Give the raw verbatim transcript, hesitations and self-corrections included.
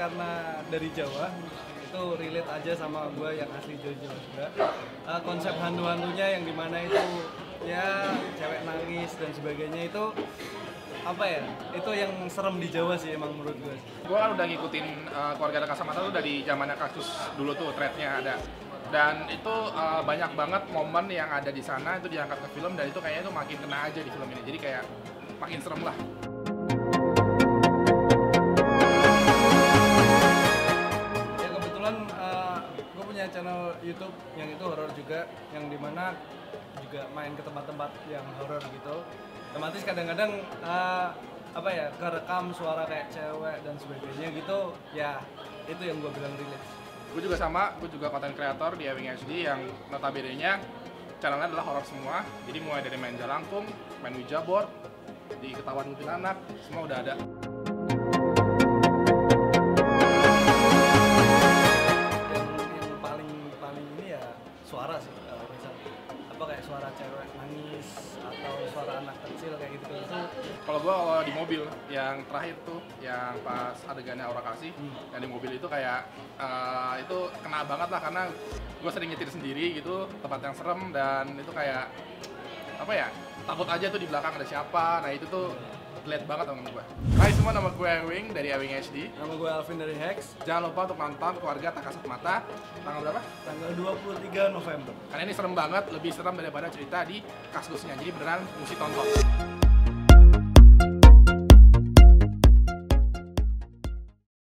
karena dari Jawa, itu relate aja sama gue yang asli Jawa juga. Uh, konsep hantu-hantunya yang dimana itu ya cewek nangis dan sebagainya itu apa ya? Itu yang serem di Jawa sih emang menurut gue. Gue kan udah ngikutin uh, keluarga Raka Samata tuh dari zamannya kasus dulu tuh threadnya ada. Dan itu uh, banyak banget momen yang ada di sana itu diangkat ke film dan itu kayaknya tuh makin kena aja di film ini. Jadi kayak makin serem lah. Ya kebetulan uh, gue punya channel YouTube yang itu horor juga, yang dimana juga main ke tempat-tempat yang horor gitu. Otomatis kadang-kadang uh, apa ya, kerekam suara kayak cewek dan sebagainya gitu. Ya itu yang gue bilang relate. Gue juga sama, gue juga konten kreator di Ewing H D yang notabene-nya channelnya adalah horor semua. Jadi mulai dari main jalangkung, main ouija board, di ketahuan kuntilanak, semua udah ada. Yang, yang paling paling ini ya suara sih, kalau misal apa kayak suara cewek nangis atau suara anak kecil kayak gitu gitu. Kalau gue kalau di mobil yang terakhir tuh, yang pas adegannya Aura Kasih, hmm. yang di mobil itu kayak uh, itu kena banget lah karena gue sering nyetir sendiri gitu, tempat yang serem dan itu kayak apa ya, takut aja tuh di belakang ada siapa. Nah itu tuh relate banget sama gue. Hai semua, nama gue Ewing dari Ewing H D. Nama gue Alvin dari Hex. Jangan lupa untuk nonton Keluarga Tak Kasat Mata. Tanggal berapa? Tanggal dua puluh tiga November. Karena ini serem banget, lebih serem daripada cerita di kasusnya. Jadi beneran mesti tonton.